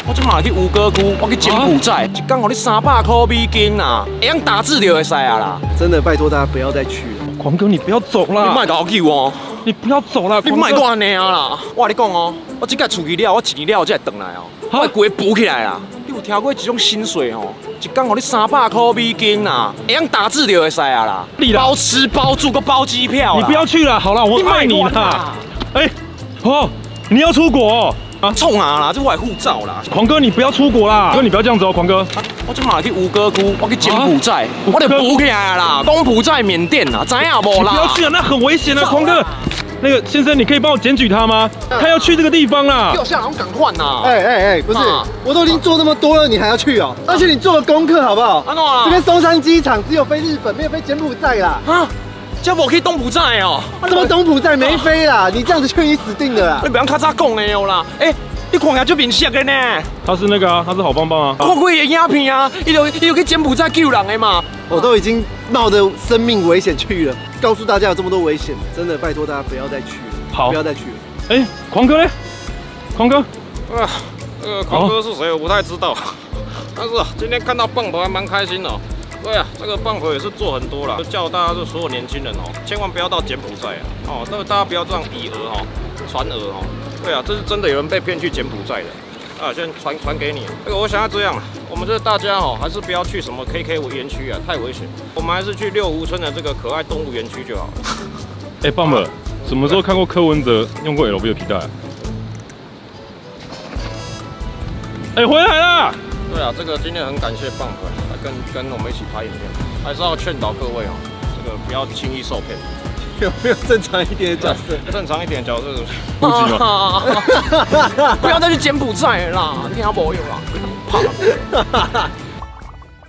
我即马去吴哥窟，我去柬埔寨，一天互你300块美金啊，会用打字就会使啊啦。 真的拜托大家不要再去了。 狂哥，你不要走啦！ 你莫搞叫哦， 你不要走啦！ 你莫我安尼啊啦！我跟你讲哦，我即个厝去了，我1年了才会回来哦，我会规补起来啦。你有听过一种薪水哦？一天互你300块美金啊，会用打字就会使啊啦。包吃包住，个包机票。 你不要去了，好了，我爱你啦。哎，哦，你要出国哦？ 啊，冲啊啦！这我护照啦！ 狂哥，你不要出国啦！哥，你不要这样子哦，狂哥。 我即马去吴哥窟，我去柬埔寨，我得补起来啦！柬埔寨、缅甸啦，知影无啦？ 不要去啊，那很危险啊，狂哥。那个先生，你可以帮我检举他吗？他要去这个地方啦。 掉下来，我赶快呐！ 不是，我都已经做那么多了，你还要去哦？而且你做了功课好不好？这边松山机场只有飞日本，没有飞柬埔寨啦。啊？ 这我去东埔寨哦， 怎么东埔寨没飞啦？你这样子去你死定了啦！ 你不要较早讲的哦啦，你看下就明显的呢。 他是那个啊，他是好棒棒啊。 看过伊的影片啊，伊就去柬埔寨救人的嘛。 我都已经冒着生命危险去了，告诉大家有这么多危险，真的拜托大家不要再去了。 好， 不要再去了。 哎，狂哥嘞？狂哥， 狂哥是谁？我不太知道。但是今天看到棒头还蛮开心的。 对啊，这个棒头也是做很多了，就叫大家这所有年轻人哦，千万不要到柬埔寨啊！哦，这个大家不要这样以讹哦，传讹哦。对啊，这是真的有人被骗去柬埔寨的啊！先传给你。这个我想要这样，我们这大家哦，还是不要去什么 KK 园区啊，太危险。我们还是去六湖村的这个可爱动物园区就好了。 哎，棒棒，什么时候看过柯文哲用过 LV 的皮带啊？哎，回来啦！ 对啊，这个今天很感谢棒粉来跟我们一起拍影片，还是要劝导各位哦，这个不要轻易受骗。 有没有正常一点的角色？ 正常一点的角色是不急吗？ 不要再去柬埔寨了啦，听无有啦，怕。